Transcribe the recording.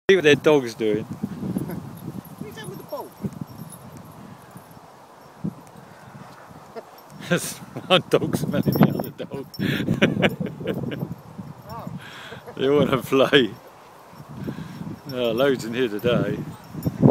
See what their dog's doing. Who's that with the ball? There's one dog smelling the other dog. Oh. They want to play. Oh, loads in here today.